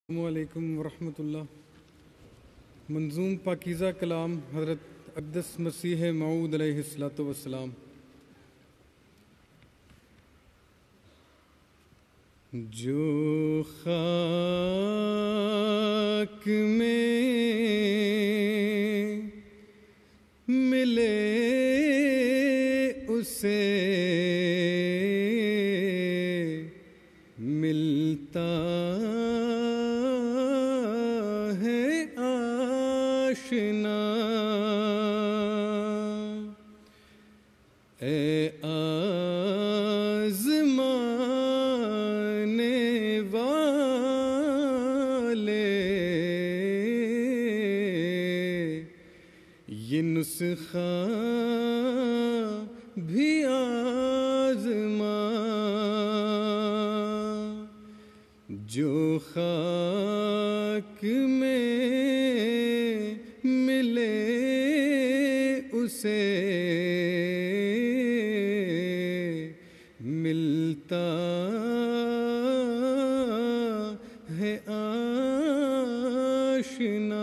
السلام علیکم ورحمۃ اللہ۔ منظوم پاکیزہ کلام حضرت اقدس مسیح موعود علیہ الصلوۃ والسلام۔ جو خاک میں ملے اسے ملتا ہے آشنا، اے آزمانے والے، یہ نسخہ بھی آزما۔ جو خاک میں ملے اسے ملتا ہے آشنا،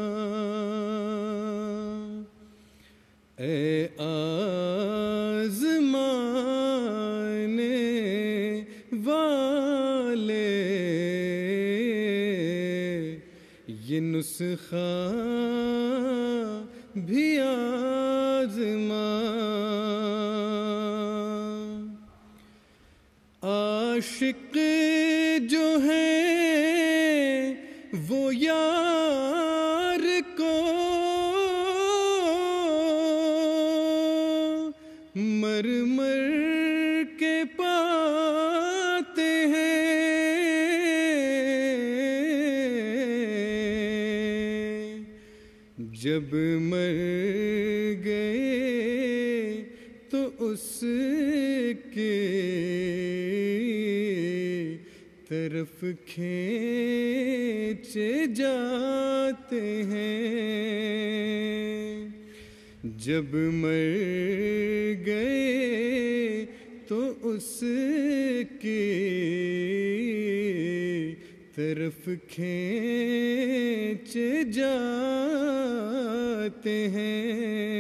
اے آزمانے والے، یہ نسخہ بھی آزما۔ عاشق جو ہیں وہ یار کو مر مر کے پاتے ہیں، جب مر گئے تو اس کے طرف کھینچے جاتے ہیں، جب مر گئے تو اس کے طرف کھینچے جاتے ہیں۔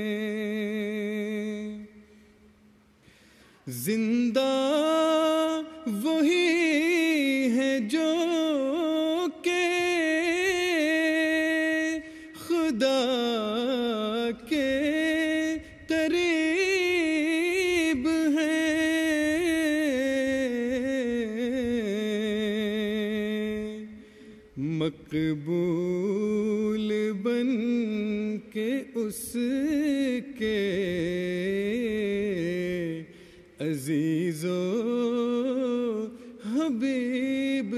زندہ وہی ہے جو کہ خدا کے قریب ہیں، مقبول بن کے اس کے عزیز و حبیب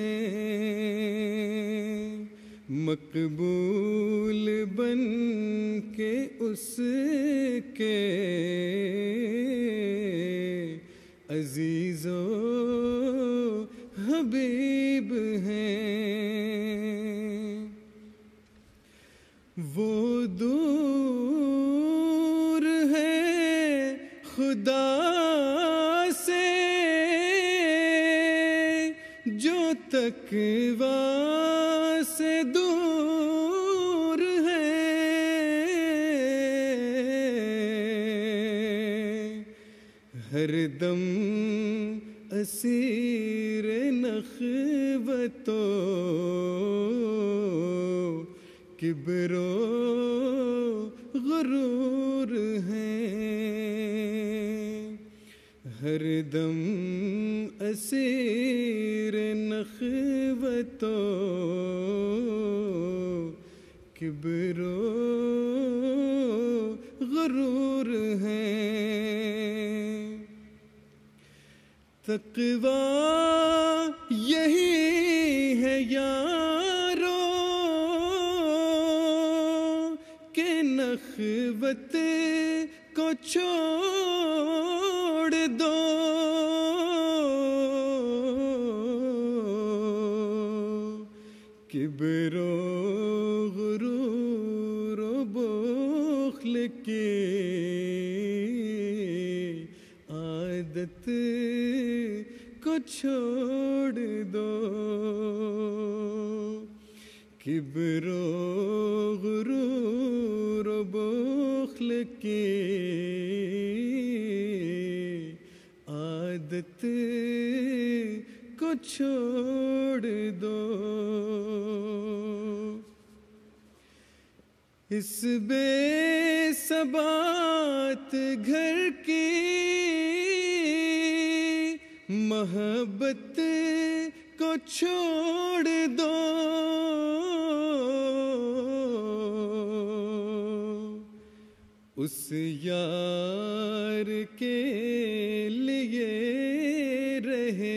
ہیں، مقبول بن کے اس کے عزیز و حبیب ہیں۔ وہ دور ہے خدا سے جو تقویٰ سے دور ہے، ہر دم اسیر نخوت و کبر و غرور ہیں، ہر دم اسیر نخوت و کبر و غرور ہیں۔ تقویٰ یہی ہے یارو کہ نخوت کو چھوڑ دو، کبر و غرور و بخل کی عادت کو چھوڑ دو۔ کبر و غرور و بخل کی عادت کو چھوڑ دو، اس بے ثبات گھر کی محبت کو چھوڑ دو، اس یار کے لیے رہے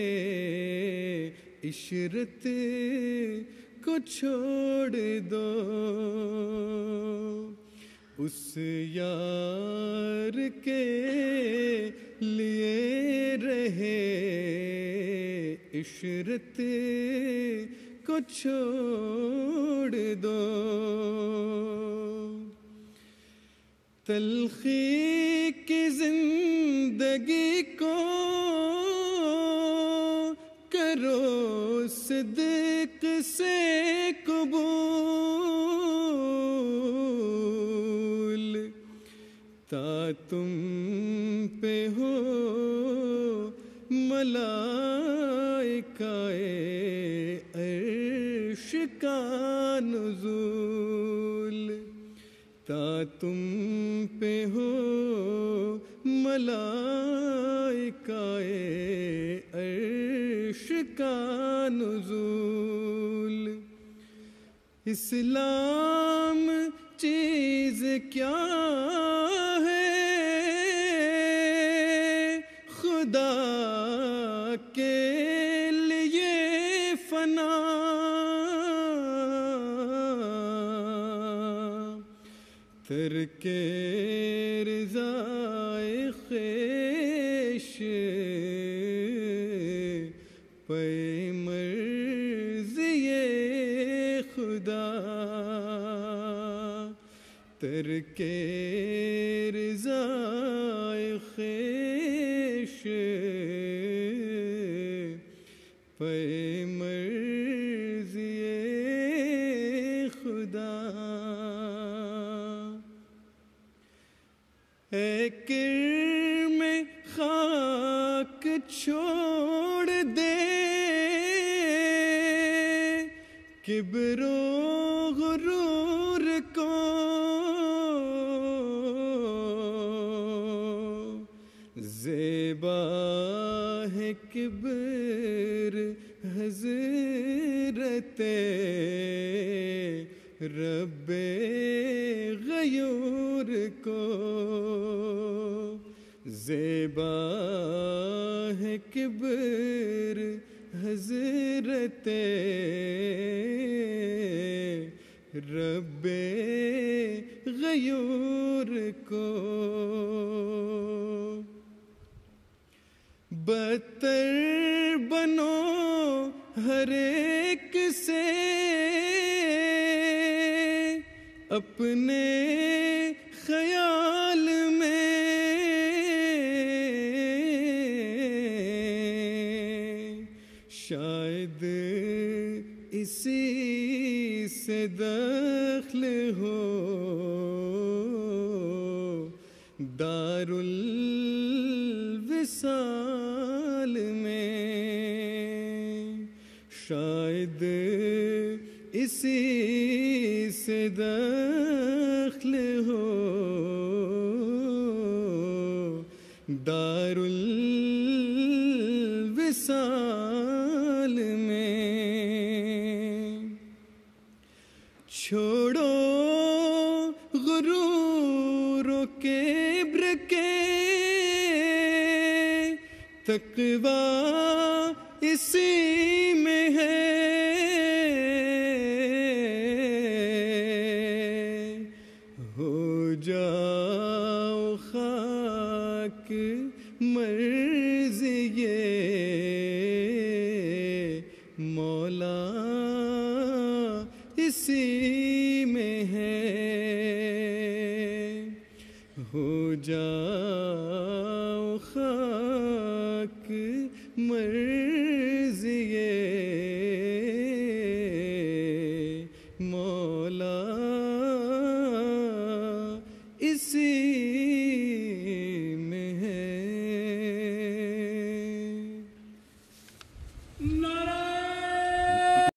عشرت کو چھوڑ دو، اس یار کے لیے رہے عشرت کو چھوڑ دو، تلخی کی زندگی کو کرو صدق سے قبول، تا تم پہ ہو ملائکہ عرش کا نزول، تا تم پہ ہو ملائکہ عرش کا نزول، اسلام چیز کیا ہے خدا کے لیے فنا، ترک رضائے خویش پے مرضی خدا، ترک رضائے خویش پے مرضی خدا، اے کرم خاک چھوڑ دے کبر و غرور کو، زیبا ہے کبر حضرت رب غیور کو، زیبا ہے کبر حضرت رب غیور کو، بدتر بنو ہر ایک سے اپنے خیال میں، شاید اسی سے دخل ہو دار الوصال میں، شاید اسی سے دخل ہو دار الوصال میں، چھوڑو غرور و کبر کے، تقویٰ اسی میں ہے، ہو جاؤ خاک مرضی مولا اسی میں ہے، ہو جاؤ